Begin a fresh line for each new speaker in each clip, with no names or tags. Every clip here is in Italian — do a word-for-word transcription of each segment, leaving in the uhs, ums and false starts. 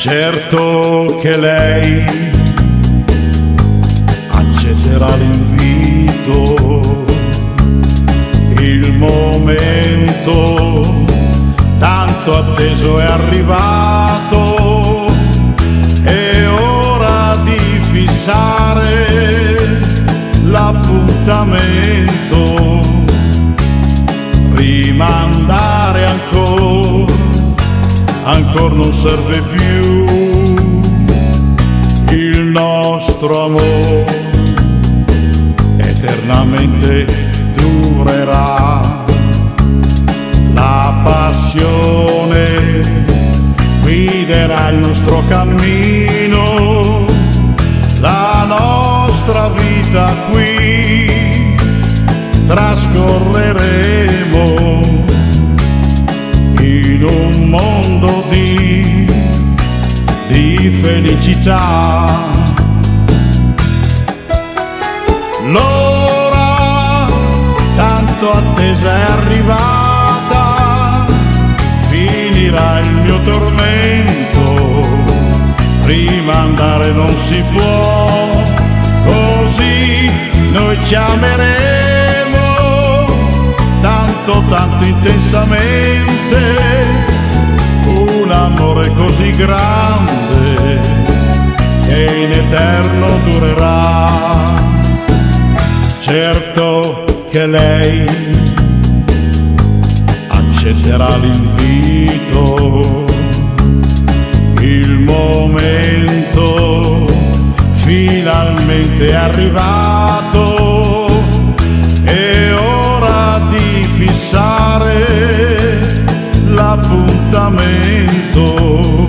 certo che lei accetterà l'invito, il momento tanto atteso è arrivato, è ora di fissare l'appuntamento, rimandare ancora, ancora non serve più, il nostro amore eternamente durerà, la passione guiderà il nostro cammino, la nostra vita qui trascorreremo in un mondo di, di felicità. L'ora tanto attesa è arrivata, finirà il mio tormento, rimandare non si può, così noi ci ameremo tanto tanto intensamente, un amore così grande che in eterno durerà. Certo che lei accetterà l'invito, il momento finalmente è arrivato, è ora di fissare l'appuntamento,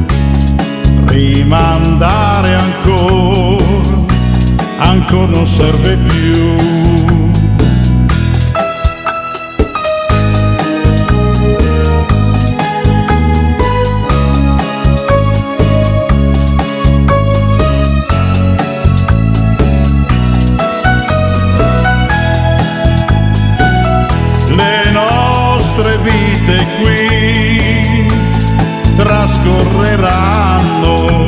rimandare ancora, ancora non serve più. Le nostre vite qui trascorreranno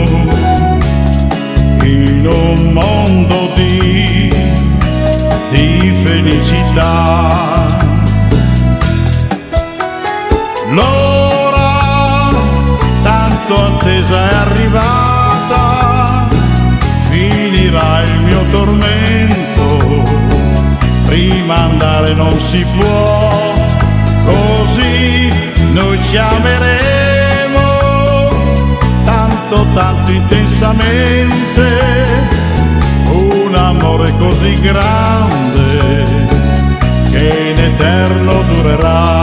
in un mondo di, di felicità. L'ora tanto attesa è arrivata, finirà il mio tormento, rimandare non si può, così noi ci ameremo tanto tanto intensamente, un amore così grande che in eterno durerà.